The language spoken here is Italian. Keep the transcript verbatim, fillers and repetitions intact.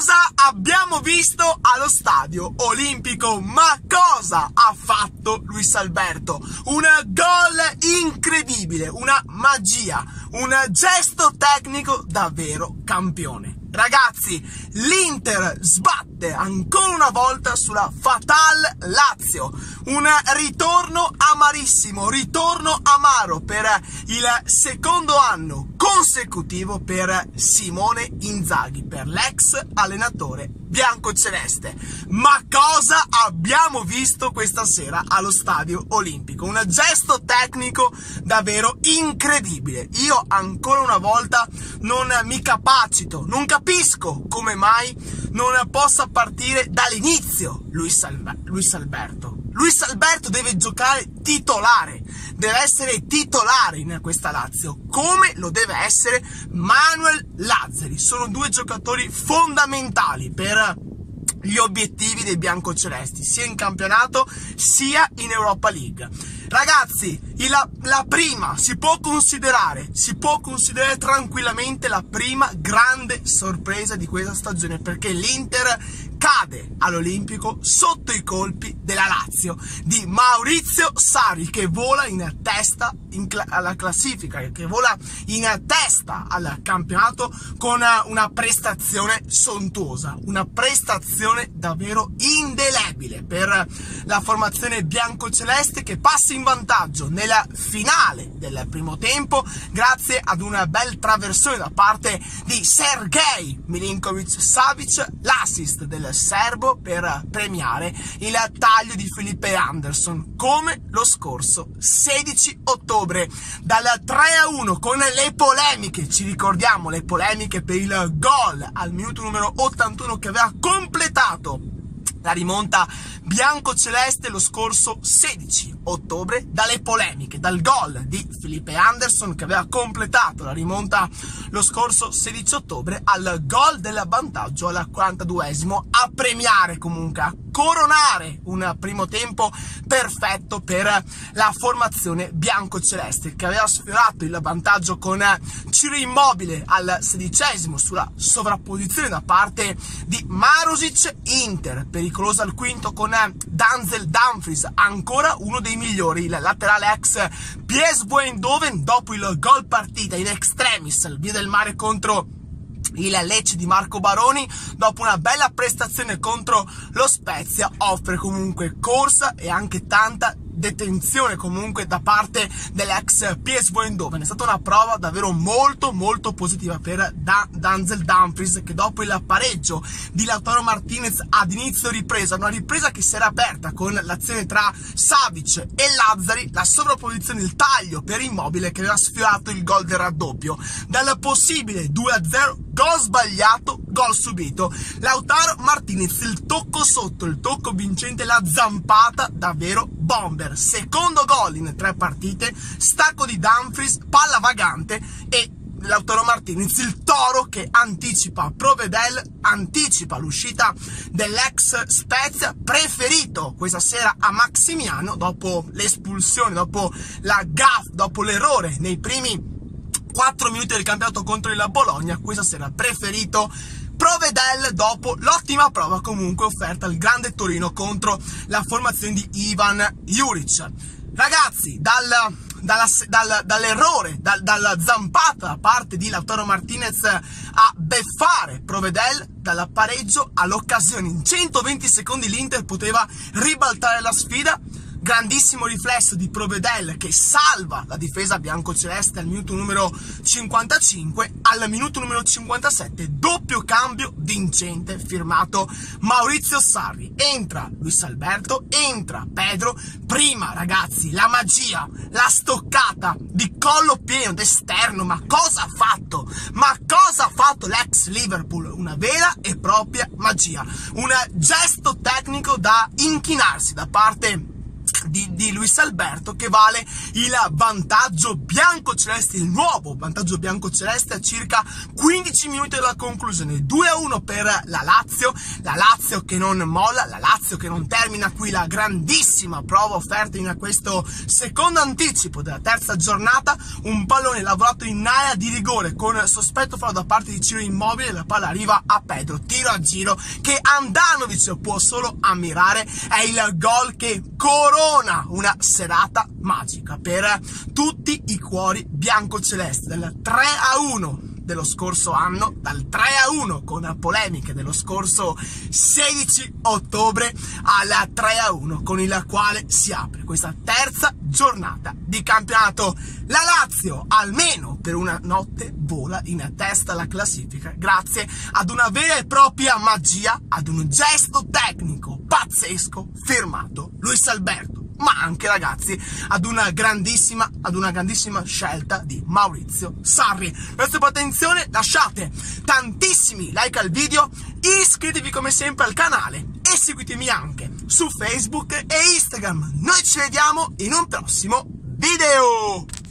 cosa abbiamo visto allo stadio olimpico? Ma cosa ha fatto Luis Alberto? Un gol incredibile, una magia, un gesto tecnico davvero campione. Ragazzi, l'Inter sbatte ancora una volta sulla Fatal Lazio. Un ritorno amarissimo, ritorno amaro per il secondo anno consecutivo per Simone Inzaghi, per l'ex allenatore biancoceleste. Ma cosa abbiamo visto questa sera allo stadio olimpico? Un gesto tecnico davvero incredibile. Io ancora una volta non mi capacito, non capisco come mai non possa partire dall'inizio Luis, Alba- Luis Alberto. Luis Alberto deve giocare titolare, deve essere titolare in questa Lazio, come lo deve essere Manuel Lazzari. Sono due giocatori fondamentali per gli obiettivi dei biancocelesti, sia in campionato sia in Europa League. Ragazzi, la, la prima si può considerare, si può considerare tranquillamente la prima grande sorpresa di questa stagione, perché l'Inter cade all'Olimpico sotto i colpi della Lazio di Maurizio Sarri, che vola in testa in cl- alla classifica, che vola in testa al campionato con una, una prestazione sontuosa, una prestazione davvero indelebile per la formazione biancoceleste, che passa in vantaggio nella finale del primo tempo grazie ad una bel traversone da parte di Sergej Milinkovic-Savic, l'assist del serbo per premiare il taglio di Felipe Anderson, come lo scorso sedici ottobre. Dal tre a uno, con le polemiche, ci ricordiamo le polemiche per il gol al minuto numero ottantuno che aveva completato la rimonta biancoceleste lo scorso sedici ottobre, dalle polemiche, dal gol di Felipe Anderson che aveva completato la rimonta lo scorso sedici ottobre, al gol del vantaggio al quarantaduesimo, a premiare comunque, a coronare un primo tempo perfetto per la formazione biancoceleste, che aveva sfiorato il vantaggio con Ciro Immobile al sedicesimo sulla sovrapposizione da parte di Marusic. Inter pericolosa al quinto con Denzel Dumfries, ancora uno dei migliori, il laterale ex P S V Eindhoven, dopo il gol partita in extremis al via del mare contro il Lecce di Marco Baroni, dopo una bella prestazione contro lo Spezia, offre comunque corsa e anche tanta detenzione comunque da parte dell'ex P S V Eindhoven. È stata una prova davvero molto molto positiva per da Denzel Dumfries, che dopo il pareggio di Lautaro Martinez ad inizio ripresa, una ripresa che si era aperta con l'azione tra Savic e Lazzari, la sovrapposizione, il taglio per Immobile che aveva sfiorato il gol del raddoppio, dal possibile due a zero gol sbagliato, gol subito. Lautaro Martinez, il tocco sotto, il tocco vincente, la zampata davvero bomber. Secondo gol in tre partite, stacco di Dumfries, palla vagante e Lautaro Martinez, il toro che anticipa Provedel, anticipa l'uscita dell'ex Spezia, preferito questa sera a Maximiano dopo l'espulsione, dopo la gaffe, dopo l'errore nei primi quattro minuti del campionato contro il Bologna. Questa sera preferito Provedel dopo l'ottima prova comunque offerta al grande Torino contro la formazione di Ivan Juric. Ragazzi, dal, dalla, dal, dall'errore, dal, dalla zampata da parte di Lautaro Martinez a beffare Provedel, dal pareggio all'occasione, in centoventi secondi l'Inter poteva ribaltare la sfida. Grandissimo riflesso di Provedel che salva la difesa biancoceleste al minuto numero cinquantacinque. Al minuto numero cinquantasette doppio cambio vincente firmato Maurizio Sarri. Entra Luis Alberto, entra Pedro. Prima, ragazzi, la magia, la stoccata di collo pieno d'esterno. Ma cosa ha fatto? Ma cosa ha fatto l'ex Liverpool? Una vera e propria magia, un gesto tecnico da inchinarsi da parte Di, di Luis Alberto, che vale il vantaggio biancoceleste, il nuovo vantaggio biancoceleste a circa quindici minuti dalla conclusione. Due a uno per la Lazio, la Lazio che non molla, la Lazio che non termina qui la grandissima prova offerta in questo secondo anticipo della terza giornata. Un pallone lavorato in area di rigore con sospetto fallo da parte di Ciro Immobile, la palla arriva a Pedro, tiro a giro che Handanovic può solo ammirare. È il gol che corona una serata magica per tutti i cuori biancocelesti. Dal tre a uno dello scorso anno, dal tre a uno con polemiche dello scorso sedici ottobre, al tre a uno con il quale si apre questa terza giornata di campionato. La Lazio almeno per una notte vola in testa alla classifica grazie ad una vera e propria magia, ad un gesto tecnico pazzesco firmato Luis Alberto, ma anche, ragazzi, ad una grandissima ad una grandissima scelta di Maurizio Sarri. Grazie per l'attenzione, lasciate tantissimi like al video, iscrivetevi come sempre al canale e seguitemi anche su Facebook e Instagram. Noi ci vediamo in un prossimo video.